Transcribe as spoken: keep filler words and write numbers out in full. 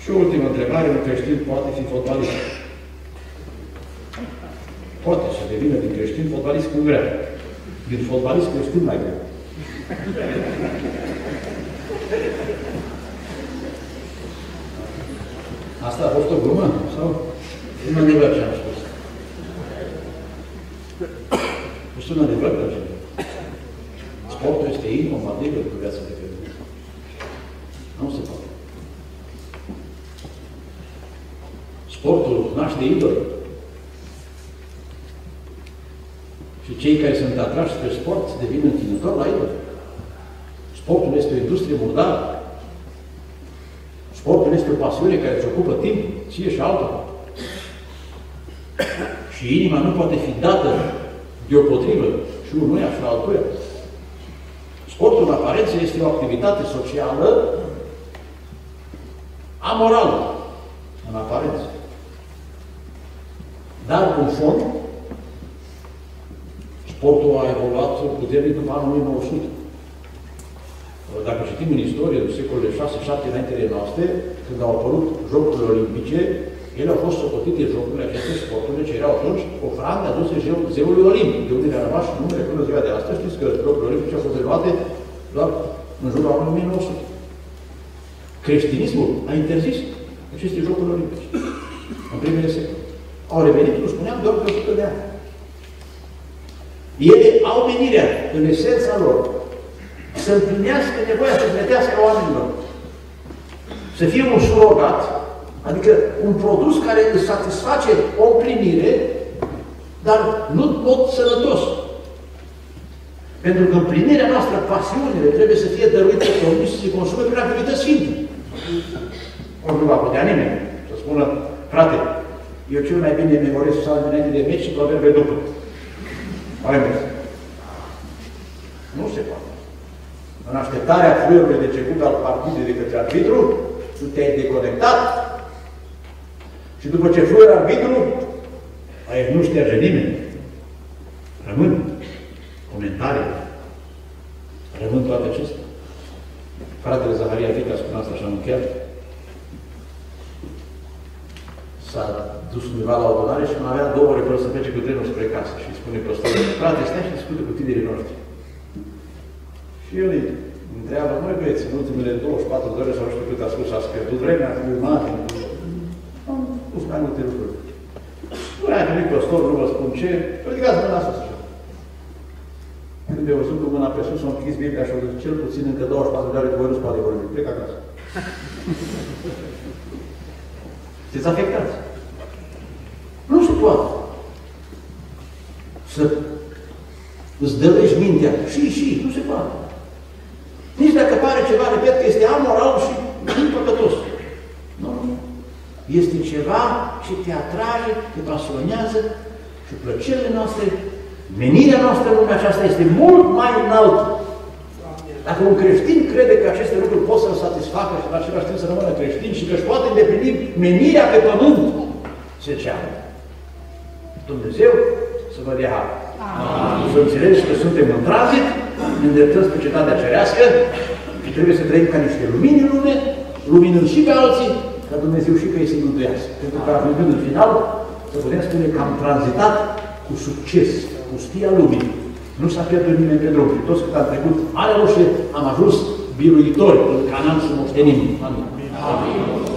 Și o ultimă întrebare, un creștin poate fi fotbalist. Poate să devină din creștin fotbalist cu greu. Din fotbalist creștin mai greu. Asta a fost o glumă? Sau? Un adevăr ce am spus. Nu sunt adevăr pe ce. Sportul este incompatibil cu viața de credință. Nu se poate. Sportul naște idoli. Și cei care sunt atrași spre sport devin închinători la idoli. Sportul este o industrie murdară. Sportul este o pasiune care îți ocupă timp, ție și altora. Și inima nu poate fi dată deopotrivă și unuia și altuia. Sportul, în aparență, este o activitate socială amorală, în aparență. Dar, în fond, sportul a evoluat puternic după anul o mie nouă sute. Dacă citim în istorie, în secolele șase șapte înainte de noastre, când au apărut Jocurile Olimpice, ele au fost socotite jocurile aceste sporturi, ce erau atunci ofrande aduse zeului Olimpic, de unde le-a rămas numele până ziua de astăzi. Știți că Jocurile Olimpice au fost reluate doar în jurul anului o mie nouă sute. Creștinismul a interzis aceste Jocuri Olimpice în primele secole. Au revenit, cum spuneam, doar pe o sută de ani. Ele au menirea, în esența lor, să împlinească nevoia sufletească a oamenilor. Să fie un surogat, adică un produs care îți satisface o împlinire, dar nu în mod sănătos. Pentru că împlinirea noastră, pasiunile, trebuie să fie dăruite pe omul și să se consume prin activități sfinte. Ori nu va putea nimeni să spună, frate, eu cel mai bine memorez psalmul înainte de meci și proverbe după. Mai mult. Nu se poate. În așteptarea fluierului de început al partidului de către arbitru, tu te-ai deconectat și după ce fluieră arbitru, aici nu șterge nimeni. Rămân comentarii. Rămân toate acestea. Fratele Zaharia Vica spune asta așa în chiar. S-a dus undeva la o adunare și mai avea două ore până să plece cu trenul spre casă. Și îi spune păstorul, frate, stai și discută cu tinerii noștri. Și el îi întreabă, măi băieți, în ultimele douăzeci și patru de ore sau nu știu cât a spus, ați pierdut vremea cu imagine. Am spus mai multe lucruri. Nu a venit păstorul, nu vă spun ce, ridicați mâna sus. Când eu văzut cu mâna pe sus, am închis Biblia și au zis, cel puțin încă douăzeci și patru de ore cu voi nu-ți poate vorbi. Plec acasă. Sunteți afectați. Nu se poate. Să îți dălești mintea. Și, și, nu se poate. Nici dacă pare ceva, repet, că este amoral și impăcătos. Nu, nu. Este ceva ce te atrage, te pasionează și plăcerile noastre, menirea noastră în lumea aceasta este mult mai înaltă. Dacă un creștin crede că aceste lucruri pot să-l satisfacă și în același timp să rămână creștin și că își poate îndeplini menirea pe pământ, se ceară. Dumnezeu să vă dea har. Să înțelegeți că suntem în tranzit, ne îndreptăm spre cetatea cerească și trebuie să trăim ca niște lumini în lume, luminând și pe alții, ca Dumnezeu și pe ei să-i mântuiască. Pentru că ajungând în final, să putem spune că am tranzitat cu succes, pustia lumii. Nu s-a pierdut nimeni pe drum. Toți cât am trecut Marea Roșie, am ajuns biruitori în Canaan să moștenim. Amin. Amin.